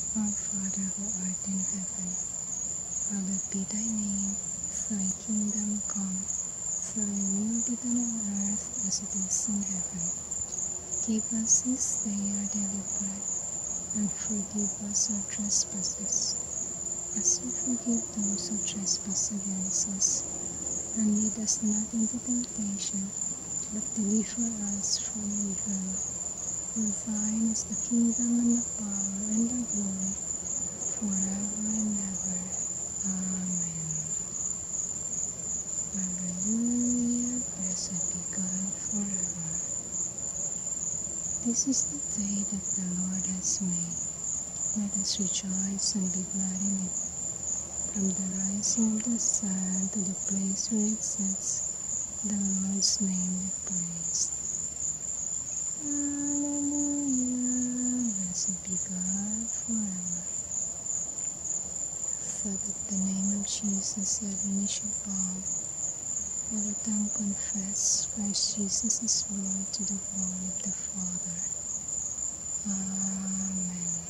Our Father who art in heaven, hallowed be thy name. Thy kingdom come, thy will be done on earth as it is in heaven. Give us this day our daily bread, and forgive us our trespasses, as we forgive those who trespass against us. And lead us not into temptation, but deliver us from evil. For thine is the kingdom and the power and the glory, forever and ever. Amen. Hallelujah, blessed be God forever. This is the day that the Lord has made. Let us rejoice and be glad in it. From the rising of the sun to the place where it sets, the Lord's name be praised. Hallelujah, blessed be God forever. So that the name of Jesus every knee shall bow, every tongue confess Christ Jesus is Lord, to the glory of the Father. Amen.